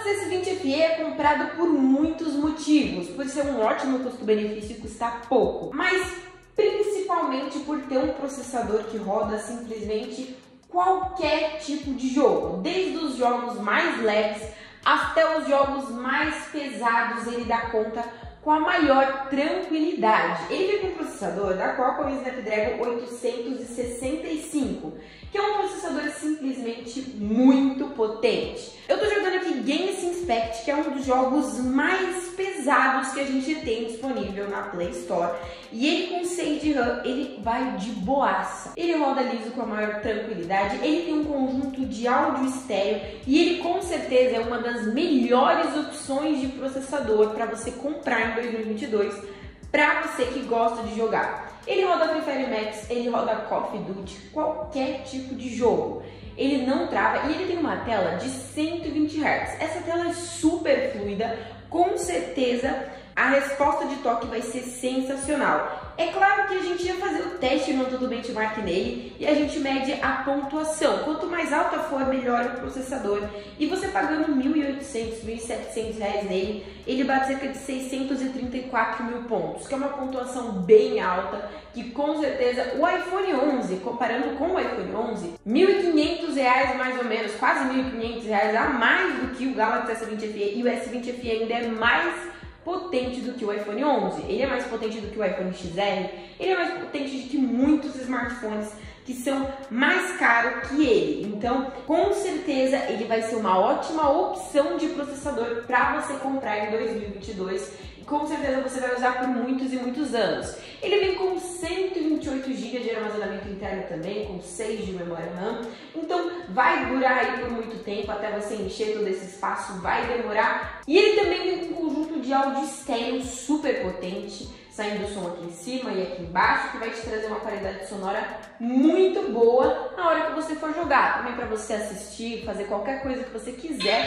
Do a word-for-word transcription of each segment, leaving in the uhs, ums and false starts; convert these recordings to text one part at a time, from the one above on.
Galaxy S vinte F E é comprado por muitos motivos, por ser um ótimo custo-benefício e custar pouco, mas principalmente por ter um processador que roda simplesmente qualquer tipo de jogo, desde os jogos mais leves até os jogos mais pesados. Ele dá conta com a maior tranquilidade. Ele vem com um processador da Qualcomm Snapdragon oitocentos e sessenta e cinco, que é um processador simplesmente muito potente. Eu tô jogando aqui Genshin Impact, que é um dos jogos mais pesados que a gente tem disponível na Play Store, e ele com seis de RAM, ele vai de boaça. Ele roda liso com a maior tranquilidade, ele tem um conjunto de áudio estéreo, e ele com certeza é uma das melhores opções de processador para você comprar em dois mil e vinte e dois, para você que gosta de jogar. Ele roda Free Fire Max, ele roda Call of Duty, qualquer tipo de jogo. Ele não trava e ele tem uma tela de cento e vinte hertz. Essa tela é super fluida, com certeza a resposta de toque vai ser sensacional. É claro que a gente ia fazer o teste no todo benchmark nele e a gente mede a pontuação. Quanto mais alta for, melhor o processador. E você pagando mil e oitocentos, mil e setecentos reais nele, ele bate cerca de seiscentos e trinta e quatro mil pontos, que é uma pontuação bem alta, que com certeza o iPhone onze, comparando com o iPhone onze, mil e quinhentos reais mais ou menos, quase mil e quinhentos reais a mais do que o Galaxy S vinte F E, e o S vinte F E ainda é mais potente do que o iPhone onze, ele é mais potente do que o iPhone X R, ele é mais potente do que muitos smartphones que são mais caros que ele. Então, com certeza, ele vai ser uma ótima opção de processador para você comprar em dois mil e vinte e dois. E com certeza você vai usar por muitos e muitos anos. Ele vem com cento e vinte e oito gigas de armazenamento interno também, com seis de memória RAM. Então, vai durar aí por muito tempo, até você encher todo esse espaço, vai demorar. E ele também vem com um conjunto de áudio estéreo super potente, saindo o som aqui em cima e aqui embaixo, que vai te trazer uma qualidade sonora muito boa na hora que você for jogar. Também para você assistir, fazer qualquer coisa que você quiser.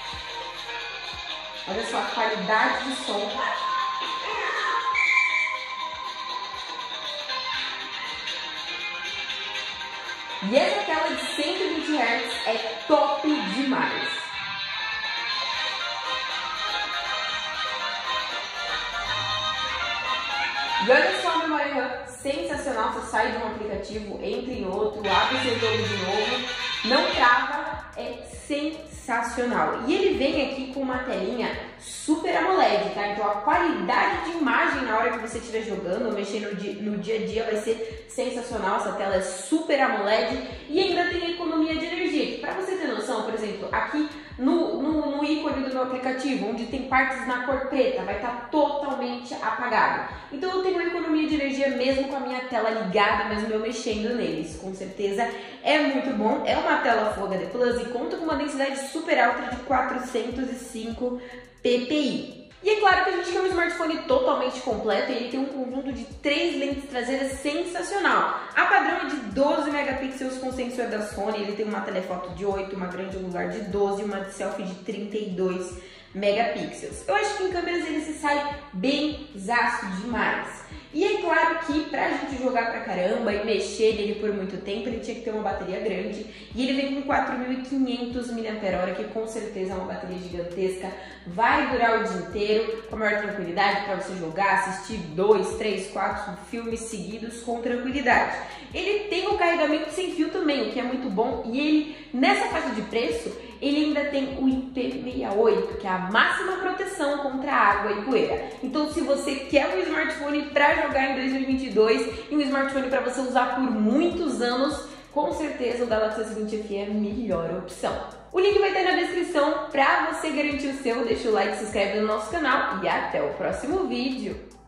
Olha só a qualidade de som. E essa tela de cento e vinte hertz é top demais. E olha só a memória RAM, sensacional. Você sai de um aplicativo, entra em outro, abre o seu jogo de novo, não trava, é sensacional. E ele vem aqui com uma telinha Super AMOLED, tá? Então a qualidade de imagem na hora que você estiver jogando ou mexendo no dia, no dia a dia vai ser sensacional. Essa tela é Super AMOLED e ainda tem economia de energia. Para você ter noção, por exemplo, aqui no, no, no ícone do meu aplicativo, onde tem partes na cor preta, vai estar totalmente apagado. Então eu tenho economia de energia mesmo com a minha tela ligada, mesmo eu mexendo neles. Com certeza é muito bom. É uma tela Full H D Plus e conta com uma densidade super alta de quatrocentos e cinco p p i. E é claro que a gente quer um smartphone totalmente completo e ele tem um conjunto de três lentes traseiras sensacional. A padrão é de doze megapixels com sensor da Sony, ele tem uma telefoto de oito, uma grande angular de doze e uma de selfie de trinta e dois megapixels. Eu acho que em câmeras ele se sai bem zaço demais. E é claro que pra gente jogar pra caramba e mexer nele por muito tempo, ele tinha que ter uma bateria grande. E ele vem com quatro mil e quinhentos miliampères-hora, que com certeza é uma bateria gigantesca. Vai durar o dia inteiro, com a maior tranquilidade para você jogar, assistir dois, três, quatro filmes seguidos com tranquilidade. Ele tem um carregamento sem fio também, o que é muito bom. E ele, nessa faixa de preço, ele ainda tem o I P sessenta e oito, que é a máxima proteção contra água e poeira. Então, se você quer um smartphone para jogar em dois mil e vinte e dois e um smartphone para você usar por muitos anos, com certeza o Galaxy S vinte F E é a melhor opção. O link vai estar na descrição para você garantir o seu. Deixa o like, se inscreve no nosso canal e até o próximo vídeo.